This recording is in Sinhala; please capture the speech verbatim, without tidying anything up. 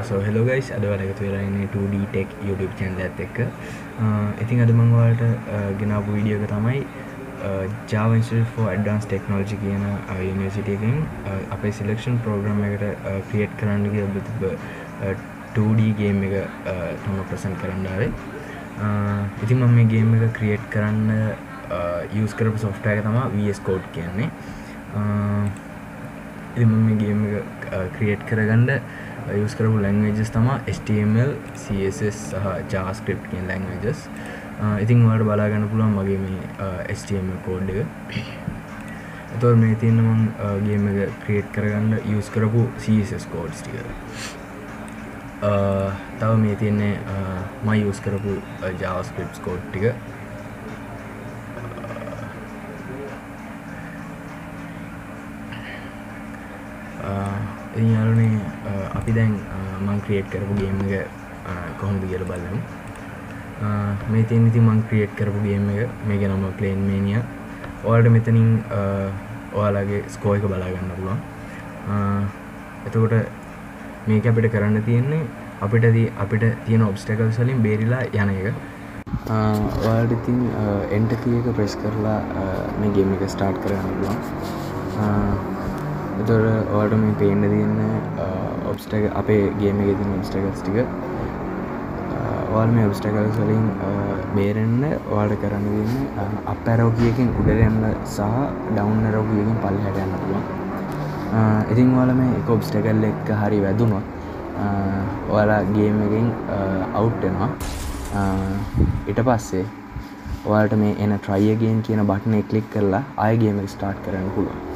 So hello guys, අද ඔයාලා එකතු වෙලා ඉන්නේ two D Tech YouTube channel එකත් එක්ක. ඉතින් අද මම ඔයාලට ගෙනාවු වීඩියෝ එක තමයි Java Institute for Advanced Technology කියන යුනිවර්සිටි එකෙන් අපේ selection program එකට create කරන්න කියලා තිබ්බ two D game එක තමයි present කරන්න ආවේ. ඉතින් මම මේ game එක create කරන්න use කරපු software එක තමයි V S Code කියන්නේ. ඉතින් මම මේ game එක create කරගන්න use කරපු languages තමයි H T M L, C S S සහ JavaScript කියන languages. ඉතින් ඔයාලට බලා ගන්න පුළුවන් මගේ මේ H T M L code එක. එතකොට මේ තියෙන මම game එක create කරගන්න use කරපු C S S codes ටික. තව මේ තියෙන්නේ මම use කරපු JavaScript code ටික. ඉතින් යාළුවනේ අපි දැන් මම ක්‍රියේට් කරපු ගේම් එක කොහොමද කියලා බලමු. මේ තියෙන ඉතින් මම ක්‍රියේට් කරපු ගේම් එක මේකේ නම Plane Mania. ඔයාලට මෙතනින් ඔයාලගේ ස්කෝර් එක බලා ගන්න පුළුවන්. එතකොට මේක අපිට කරන්න තියෙන්නේ අපිට අපිට තියෙන obstacles වලින් බේරිලා යන එක. ඔයාලට ඉතින් enter key එක press කරලා මේ ගේම් එක start කරගන්න පුළුවන්. එතකොට ඔයාලට මේ පේන්න තියෙන obstacle අපේ ගේම් එකේ තියෙන obstacles ටික ඔයාලා මේ obstacles වලින් බේරෙන්න ඔයාලට කරන්න තියෙන්නේ up arrow key එකෙන් උඩට යන්න සහ down arrow key එකෙන් පල්ලෙහාට යන්න පුළුවන්. ඉතින් ඔයාලා මේ එක obstacle එක හරි වැදුනොත් ඔයාලා ගේම් එකෙන් out වෙනවා. ඊට පස්සේ ඔයාලට මේ එන try again කියන බටන් එක ක්ලික් කරලා ආයෙ ගේම් එක start කරන්න පුළුවන්.